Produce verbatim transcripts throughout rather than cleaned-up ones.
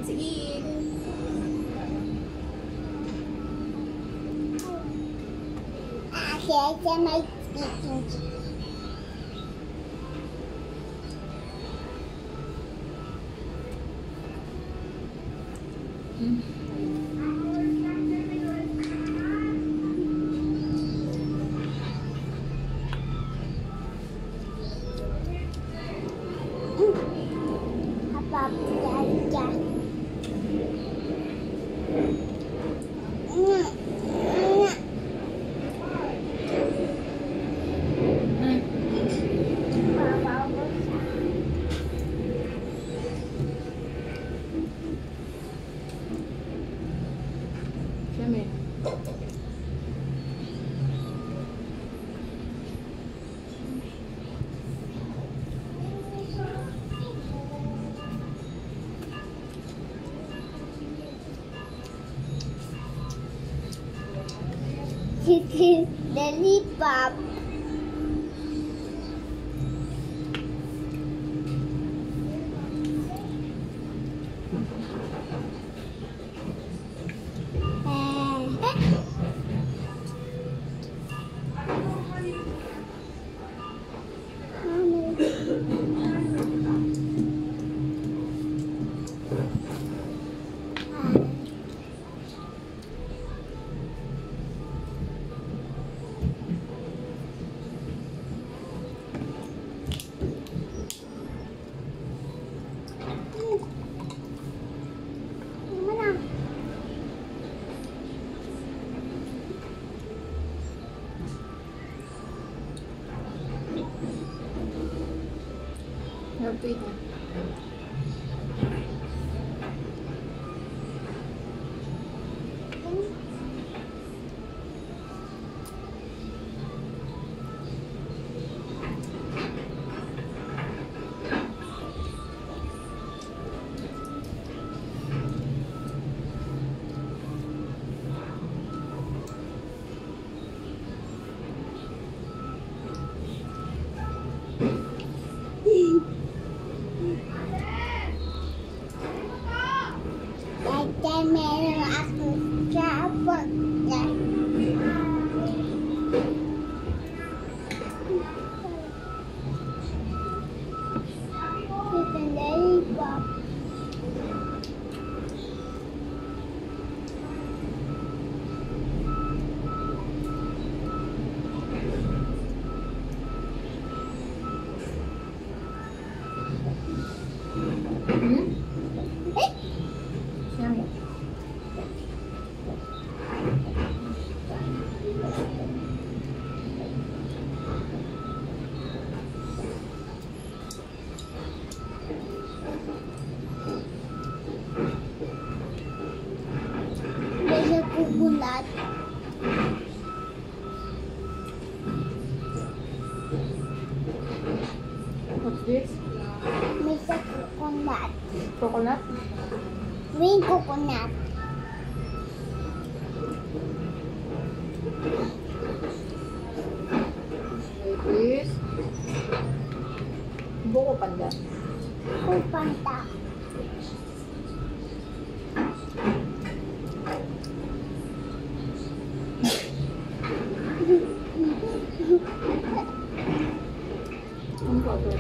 Let's eat. Actually, I might speaking to you. Mm. Yummy. This is lollipop. You have to eat now. Dada meron akong sabot na. Ito na lollipop. Hmm? Yummy. May sa kukulat. What's this? May sa kukulat. Coconut? May kukulat. This is buko pandan. Kupanta. Ano pa ito?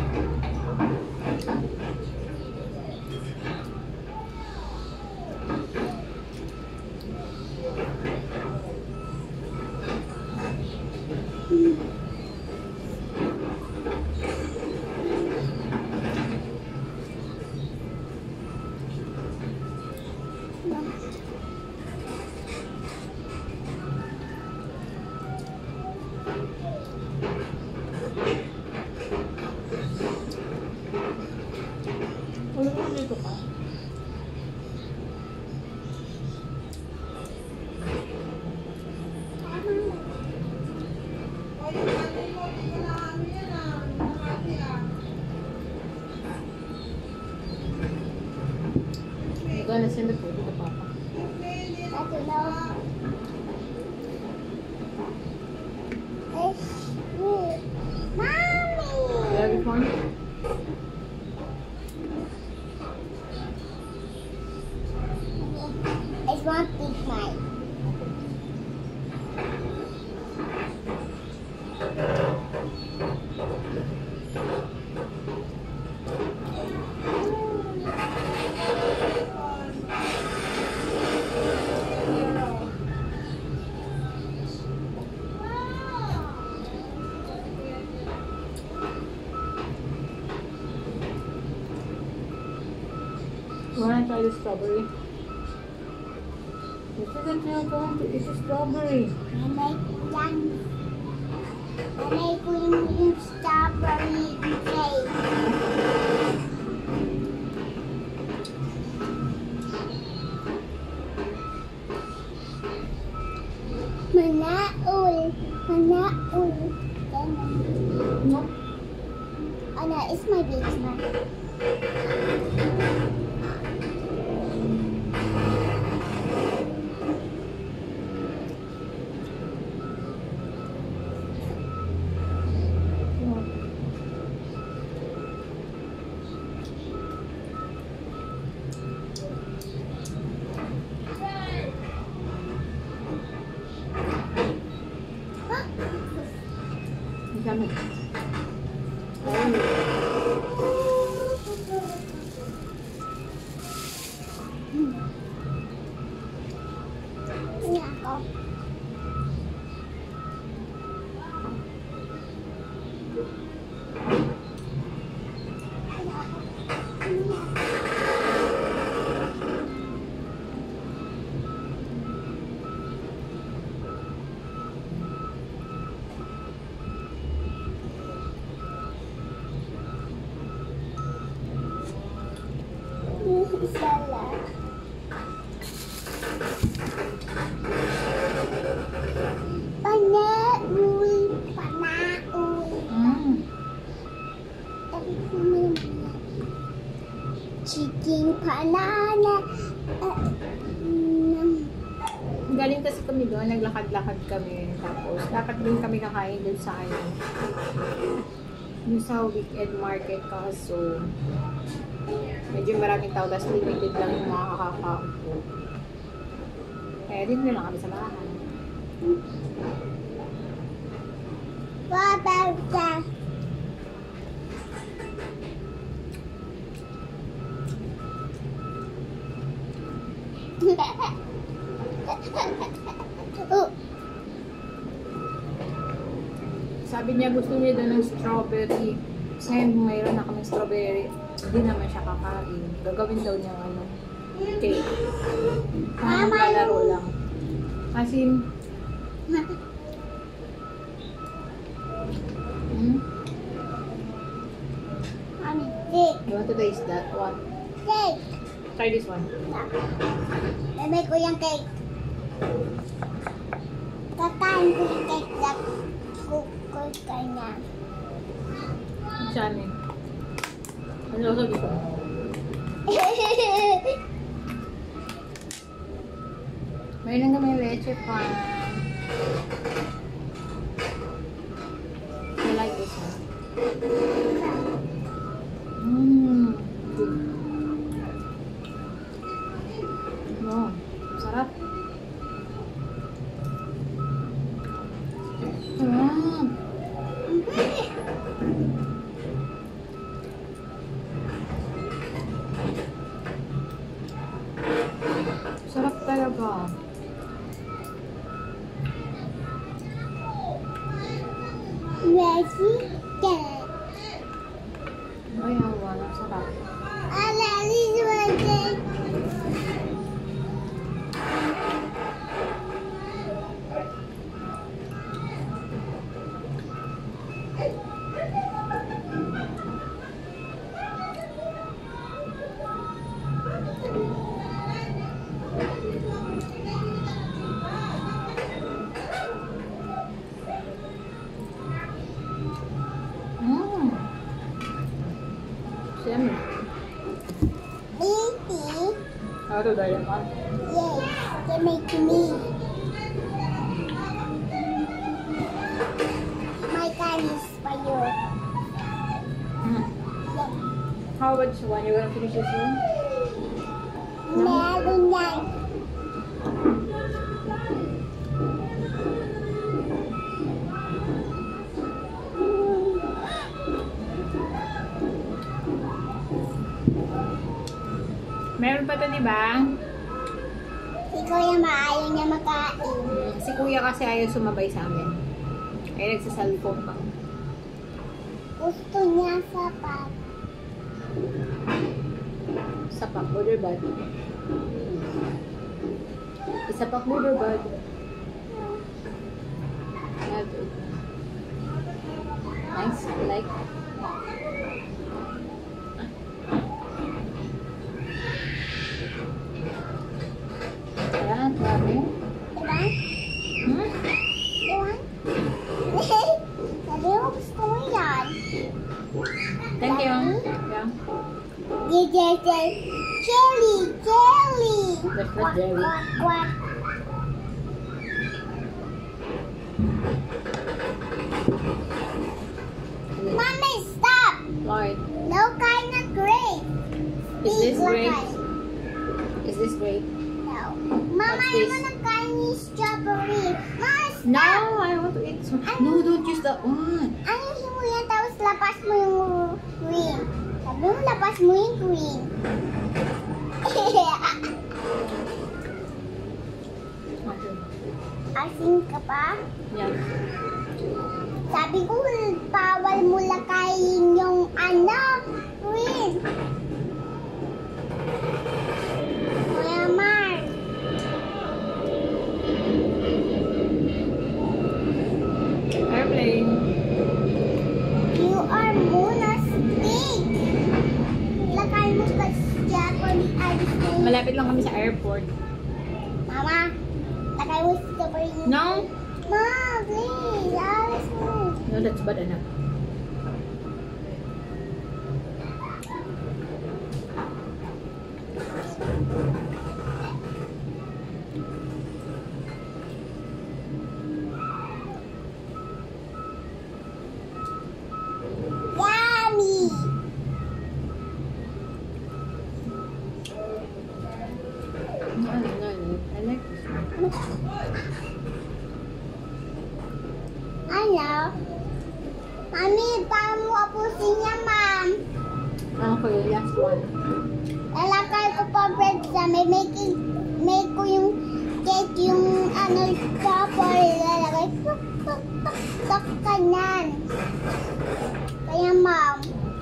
Wala mo dito ka? I'm gonna send the food to Papa. Ito daw. It's sweet. Mommy! You have it, Mom? just want big mine. You wanna try the strawberry? This isn't real going to eat strawberry. I like young. I like green strawberry cake. Manaul. Manaul. No. Oh no, it's my big smile. Ang dami. Ini ako. Salah. Panaul, panaul. Mm. Tapi kumana. Chicken panana. Galing kasi kami doon, naglakad-lakad kami. Tapos, dapat din kami kakain doon sa ano. Yung sa weekend market kaso medyo maraming tao, tapos limited lang yung mga kakakaupo. Kaya din na lang kami sa bahay. What about that? Oh, Sabi niya gusto niya doon ng strawberry. Kasi ngayon mayroon na kami strawberry. Hindi naman siya kakain. Gagawin daw niya ano, cake. Parang maglalaro lang. Kasi, hmm? mommy, cake, You want to taste that one? cake. Try this one. Bebe ko yung cake. Kakain ko yung cake na kukul ka niya. Sa amin. Ano also this one? Mayroon kami leche pan. I like this one. Mmm. Good. Oh, sarap. Ah. Sarap talaga. Ready? Get. Ay, awa. Sarap. Ala, this one cake. Mmm. Siyempre. Baby. Ano to, dahil pa? Yes, they make me. My time is for you. Mm. Yes. How about this one? You gonna finish this one? Meron yan. Meron pa to, di ba? Si Kuya maayaw niya makain. Si kuya kasi ayaw sumabay sa amin. Ay, nagsasalpong pa. Gusto niya sapat. Sapak, border bud. Isapak, border bud. Nice, I like. Ayan, grabe. Diba? Hmm? Diba? Sabi mo gusto mo yan. Thank you. Yeah. Jelly, jelly, jelly. That's not jelly. What, what? Mommy, stop! Lord, No kind of grape. is this Big grape? lakay. Is this grape? No. Mama, What's ayaw this? mo ng kain strawberry. Mama, stop! No, I want to eat some. No, don't use that one. Ayusin mo yan, tapos lapas mo yung green. Sabi mo, lapas mo yung green. Okay. Asin ka pa? Yeah. Sabi ko, bawal mo lakayin yung ano, green. Kuya Mark. Airplane. You are monastic. Lakay mo ka Japanese ice cream. Malapit lang kami sa airport. Mama, lakay mo strawberry. No? Ma, please, alis mo. No, that's bad enough. Yummy. No, no, no. I like this one. Ano? Mami, paano mo apusin niya, ma'am? Okay, last one. Lalakay ko pa bread sa may making, make ko yung cake, yung ano, chopper, lalakay, tuk, tuk, tuk, tuk, kanan. Kaya, ma'am,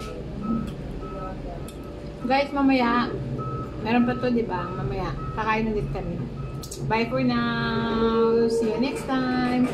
Guys, mamaya, meron pa to, di ba? Mamaya, kakain ulit kami. Bye for now. See you next time.